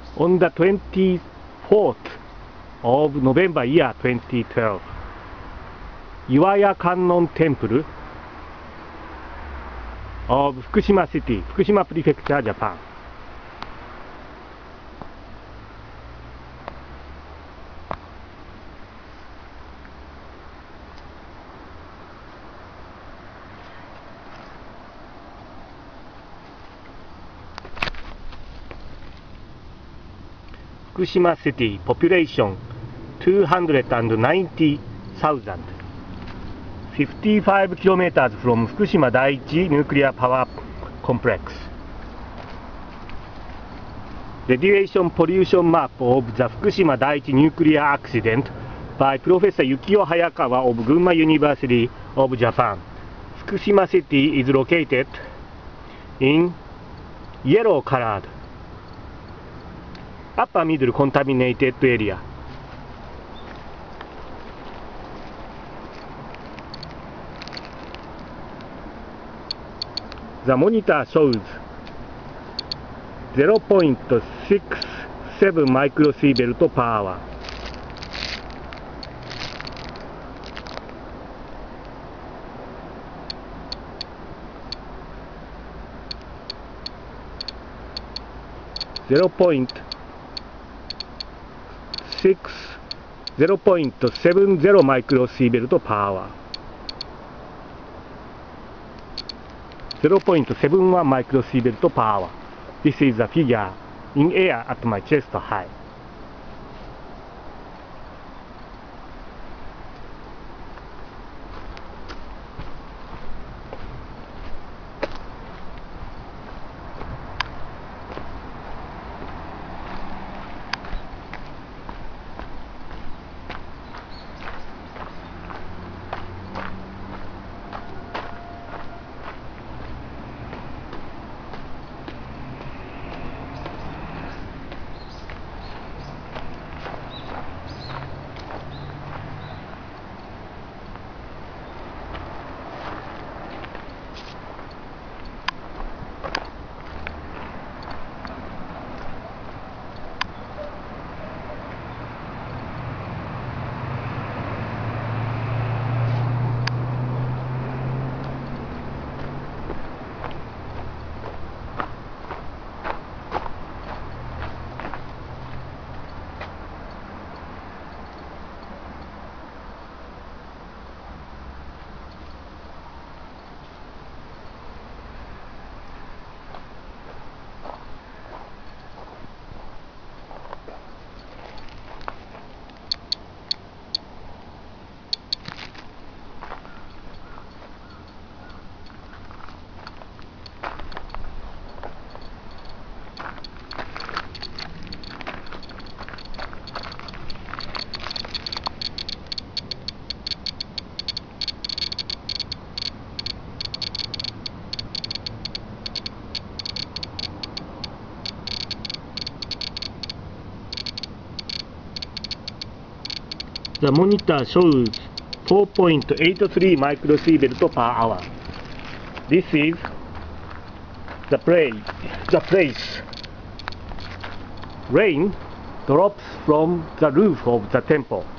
On the 24th of November year 2012, Iwaya Kannon Temple of Fukushima City, Fukushima Prefecture, Japan. Fukushima City, population 290,000, 55 kilometers from Fukushima Daiichi Nuclear Power Complex. Radiation pollution map of the Fukushima Daiichi nuclear accident by Professor Yukio Hayakawa of Gunma University of Japan. Fukushima City is located in yellow colored upper middle contaminated area. The monitor shows 0.67 microsievert per hour. Zero point 0.70 microsievert per hour. 0.71 microsievert per hour. This is a figure in air at my chest height. The monitor shows 4.83 microsievert per hour. This is the place. Rain drops from the roof of the temple.